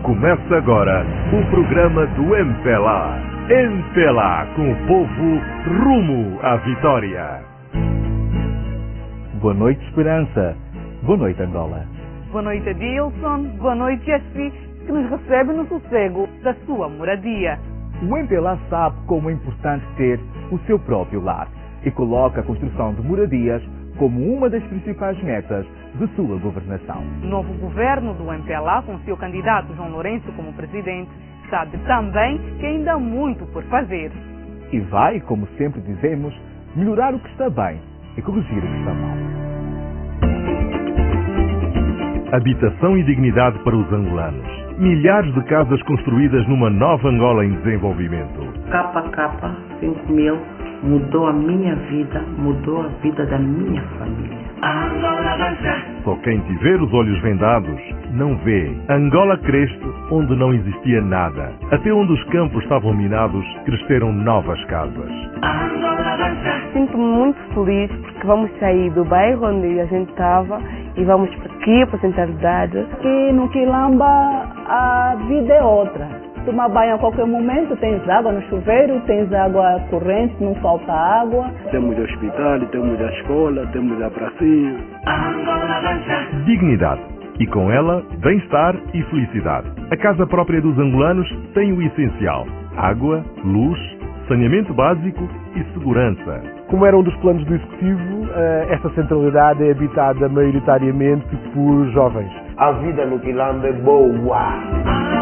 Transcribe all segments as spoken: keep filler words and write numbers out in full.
Começa agora o programa do M P L A. M P L A com o povo rumo à vitória. Boa noite, Esperança. Boa noite, Angola. Boa noite, Adilson. Boa noite, Jespi, que nos recebe no sossego da sua moradia. O M P L A sabe como é importante ter o seu próprio lar e coloca a construção de moradias como uma das principais metas de sua governação. O novo governo do M P L A, com seu candidato João Lourenço como presidente, sabe também que ainda há muito por fazer. E vai, como sempre dizemos, melhorar o que está bem e corrigir o que está mal. Habitação e dignidade para os angolanos. Milhares de casas construídas numa nova Angola em desenvolvimento. K K cinco mil mudou a minha vida, mudou a vida da minha família. Só quem tiver os olhos vendados não vê. Angola cresce onde não existia nada. Até onde os campos estavam minados, cresceram novas casas. Sinto-me muito feliz porque vamos sair do bairro onde a gente estava e vamos para aqui, para a centralidade. Aqui no Quilamba a vida é outra. Tomar banho a qualquer momento, tens água no chuveiro, tens água corrente, não falta água. Temos o hospital, temos a escola, temos a pracinha. Dignidade. E com ela, bem-estar e felicidade. A casa própria dos angolanos tem o essencial: água, luz, saneamento básico e segurança. Como era um dos planos do Executivo, esta centralidade é habitada maioritariamente por jovens. A vida no Quilamba é boa.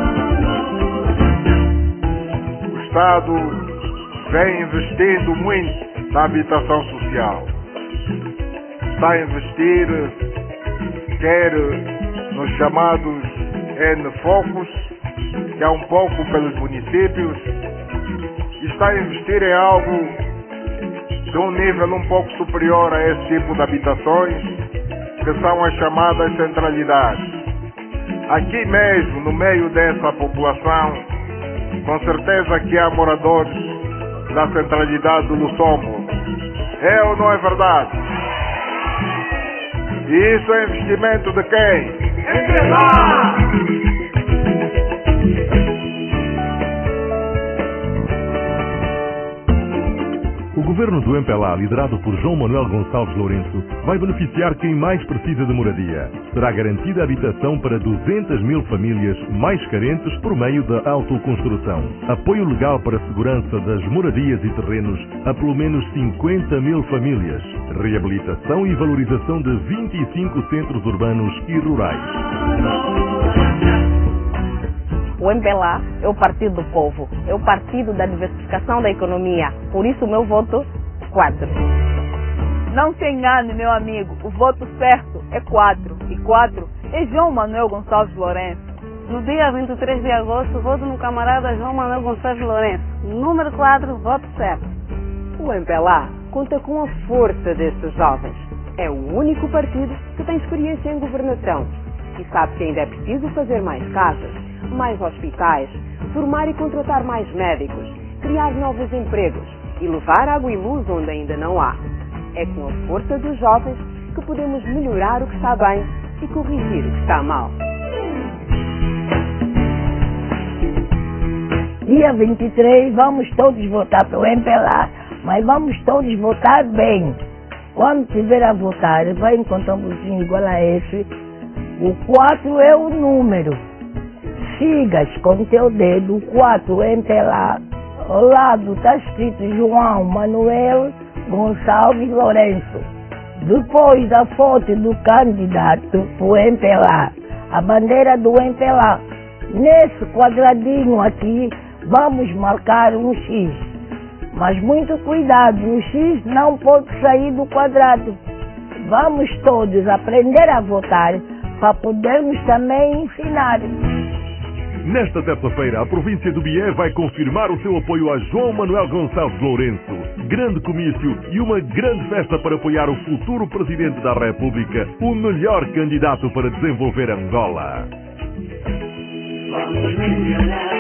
O Estado vem investindo muito na habitação social. Está a investir, quer nos chamados N-Focus, que é um pouco pelos municípios, e está a investir em algo de um nível um pouco superior a esse tipo de habitações, que são as chamadas centralidades. Aqui mesmo, no meio dessa população, com certeza que há moradores da centralidade do Luçombo. É ou não é verdade? E isso é investimento de quem? M P L A! O governo do M P L A, liderado por João Manuel Gonçalves Lourenço, vai beneficiar quem mais precisa de moradia. Será garantida habitação para duzentas mil famílias mais carentes por meio da autoconstrução. Apoio legal para a segurança das moradias e terrenos a pelo menos cinquenta mil famílias. Reabilitação e valorização de vinte e cinco centros urbanos e rurais. O M P L A é o partido do povo, é o partido da diversificação da economia. Por isso o meu voto, quatro. Não se engane, meu amigo, o voto certo é quatro. E quatro é João Manuel Gonçalves Lourenço. No dia vinte e três de agosto, voto no camarada João Manuel Gonçalves Lourenço. Número quatro, voto certo. O M P L A conta com a força destes jovens. É o único partido que tem experiência em governação e sabe que ainda é preciso fazer mais casas, mais hospitais, formar e contratar mais médicos, criar novos empregos e levar água e luz onde ainda não há. É com a força dos jovens que podemos melhorar o que está bem e corrigir o que está mal. Dia vinte e três vamos todos votar para o M P L A, mas vamos todos votar bem. Quando tiver a votar, vai encontrar um botão igual a esse. O quatro é o número. Sigas com teu dedo o quatro M P L A. Ao lado está escrito João Manuel Gonçalves Lourenço. Depois da foto do candidato para o M P L A, a bandeira do M P L A. Nesse quadradinho aqui, vamos marcar um X. Mas muito cuidado, o X não pode sair do quadrado. Vamos todos aprender a votar para podermos também ensinar. Nesta terça-feira, a província do Bié vai confirmar o seu apoio a João Manuel Gonçalves Lourenço. Grande comício e uma grande festa para apoiar o futuro Presidente da República, o melhor candidato para desenvolver Angola. Vamos melhorar.